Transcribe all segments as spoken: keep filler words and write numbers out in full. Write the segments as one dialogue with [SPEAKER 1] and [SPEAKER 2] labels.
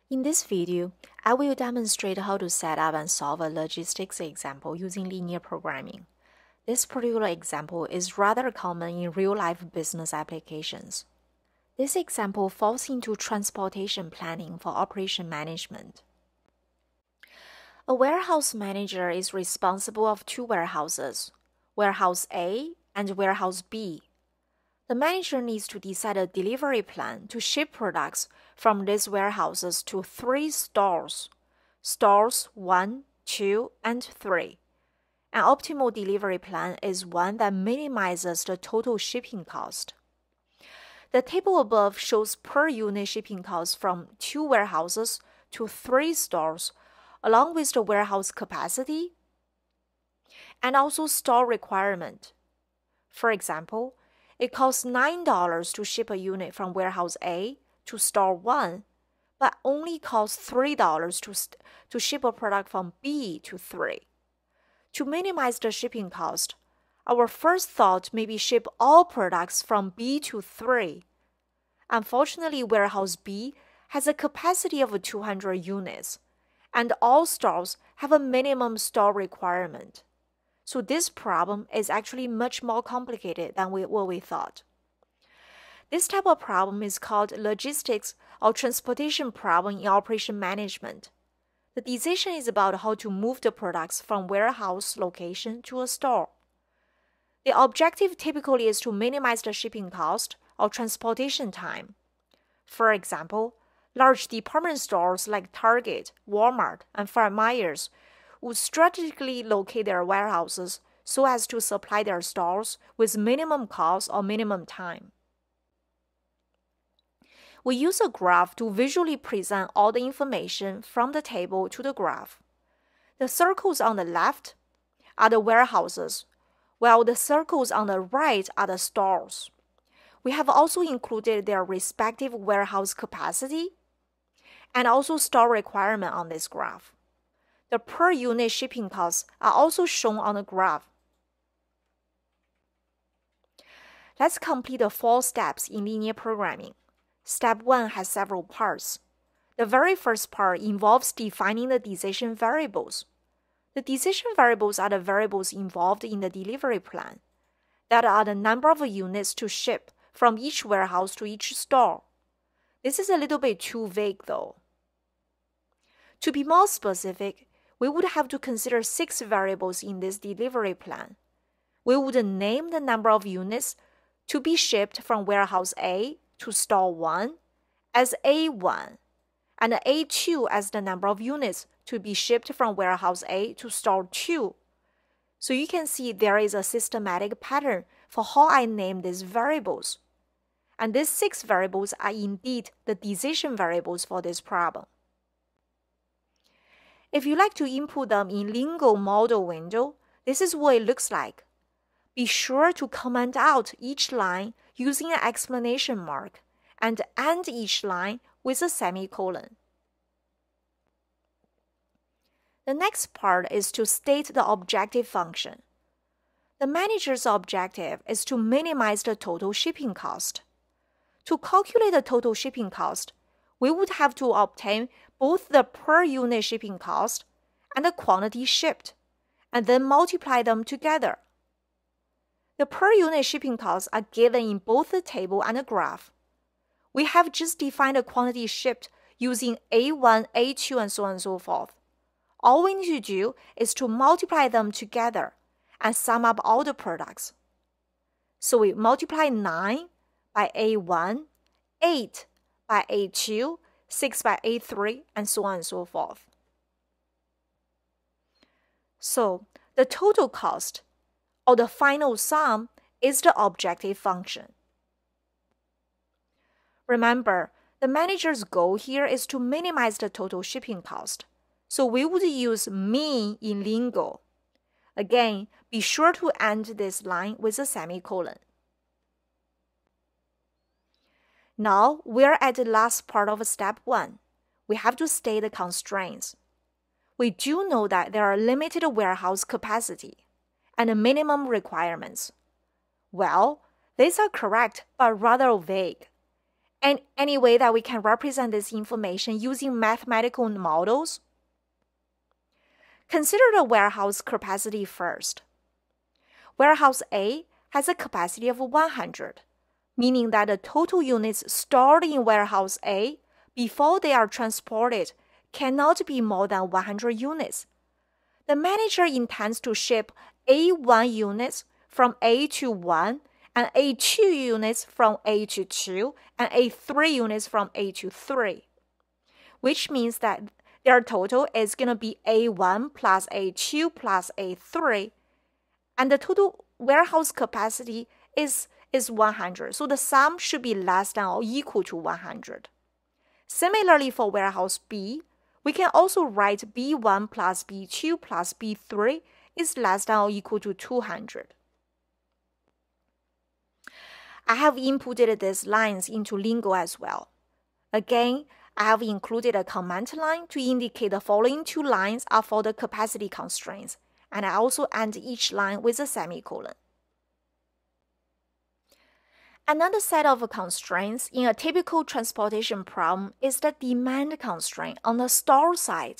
[SPEAKER 1] In this video, I will demonstrate how to set up and solve a logistics example using linear programming. This particular example is rather common in real-life business applications. This example falls into transportation planning for operation management. A warehouse manager is responsible of two warehouses, Warehouse A and Warehouse B. The manager needs to decide a delivery plan to ship products from these warehouses to three stores, stores one, two, and three. An optimal delivery plan is one that minimizes the total shipping cost. The table above shows per unit shipping cost from two warehouses to three stores, along with the warehouse capacity and also store requirement. For example, it costs nine dollars to ship a unit from warehouse A to store one, but only costs three dollars to, to ship a product from B to three. To minimize the shipping cost, our first thought may be ship all products from B to three. Unfortunately, warehouse B has a capacity of two hundred units, and all stores have a minimum store requirement. So this problem is actually much more complicated than we, what we thought. This type of problem is called logistics or transportation problem in operation management. The decision is about how to move the products from warehouse location to a store. The objective typically is to minimize the shipping cost or transportation time. For example, large department stores like Target, Walmart, and Fred Meyers would strategically locate their warehouses so as to supply their stores with minimum cost or minimum time. We use a graph to visually present all the information from the table to the graph. The circles on the left are the warehouses, while the circles on the right are the stores. We have also included their respective warehouse capacity and also store requirement on this graph. The per unit shipping costs are also shown on the graph. Let's complete the four steps in linear programming. Step one has several parts. The very first part involves defining the decision variables. The decision variables are the variables involved in the delivery plan. That are the number of units to ship from each warehouse to each store. This is a little bit too vague though. To be more specific, we would have to consider six variables in this delivery plan. We would name the number of units to be shipped from warehouse A to store one as A one, and A two as the number of units to be shipped from warehouse A to store two. So you can see there is a systematic pattern for how I name these variables. And these six variables are indeed the decision variables for this problem. If you like to input them in LINGO model window, this is what it looks like. Be sure to comment out each line using an exclamation mark and end each line with a semicolon. The next part is to state the objective function. The manager's objective is to minimize the total shipping cost. To calculate the total shipping cost, we would have to obtain both the per unit shipping cost and the quantity shipped, and then multiply them together. The per unit shipping costs are given in both the table and the graph. We have just defined the quantity shipped using A one, A two, and so on and so forth. All we need to do is to multiply them together and sum up all the products. So we multiply nine by A one, eight by A two, six by A three, and so on and so forth. So the total cost, or the final sum, is the objective function. Remember, the manager's goal here is to minimize the total shipping cost. So we would use mean in LINGO. Again, be sure to end this line with a semicolon. Now, we're at the last part of step one. We have to state the constraints. We do know that there are limited warehouse capacity and minimum requirements. Well, these are correct but rather vague. And any way that we can represent this information using mathematical models? Consider the warehouse capacity first. Warehouse A has a capacity of one hundred, meaning that the total units stored in warehouse A before they are transported cannot be more than one hundred units. The manager intends to ship A one units from A to one, and A two units from A to two, and A three units from A to three, which means that their total is going to be A one plus A two plus A three, and the total warehouse capacity is, is one hundred, so the sum should be less than or equal to one hundred. Similarly, for warehouse B, we can also write B one plus B two plus B three is less than or equal to two hundred. I have inputted these lines into LINGO as well. Again, I have included a comment line to indicate the following two lines are for the capacity constraints, and I also end each line with a semicolon. Another set of constraints in a typical transportation problem is the demand constraint on the store side.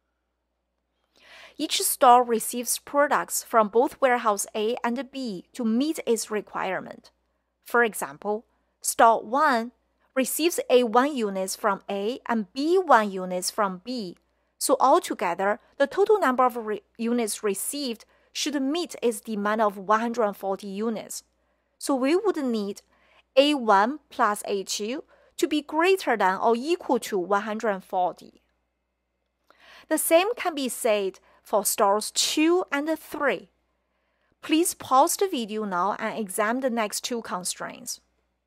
[SPEAKER 1] Each store receives products from both warehouse A and B to meet its requirement. For example, store one receives A one units from A and B one units from B. So altogether, the total number of re units received should meet its demand of one hundred forty units. So we would need A one plus A two to be greater than or equal to one hundred forty. The same can be said for stores two and three. Please pause the video now and examine the next two constraints.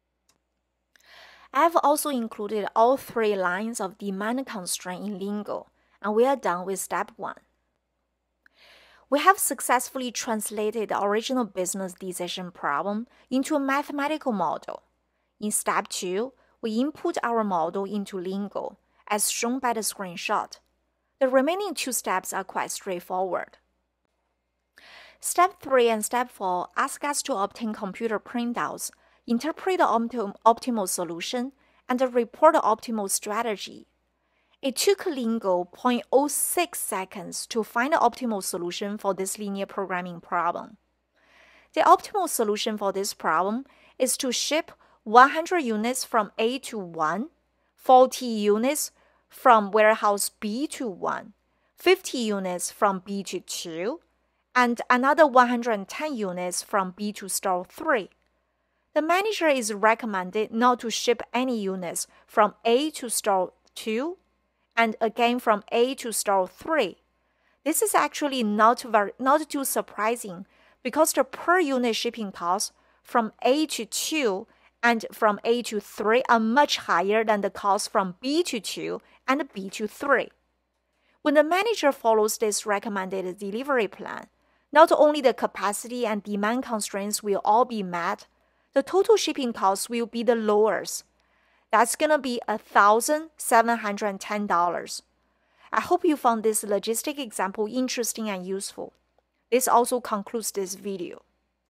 [SPEAKER 1] I have also included all three lines of demand constraint in LINGO, and we are done with step one. We have successfully translated the original business decision problem into a mathematical model. In step two, we input our model into LINGO, as shown by the screenshot. The remaining two steps are quite straightforward. Step three and Step four ask us to obtain computer printouts, interpret the optim optimal solution, and report the optimal strategy. It took LINGO zero point zero six seconds to find the optimal solution for this linear programming problem. The optimal solution for this problem is to ship one hundred units from A to one, forty units from warehouse B to one, fifty units from B to two, and another one hundred ten units from B to store three. The manager is recommended not to ship any units from A to store two, and again from A to store three. This is actually not, very, not too surprising because the per unit shipping costs from A to two and from A to three are much higher than the cost from B to two and B to three. When the manager follows this recommended delivery plan, not only the capacity and demand constraints will all be met, the total shipping cost will be the lowest. That's going to be one thousand seven hundred ten dollars. I hope you found this logistic example interesting and useful. This also concludes this video.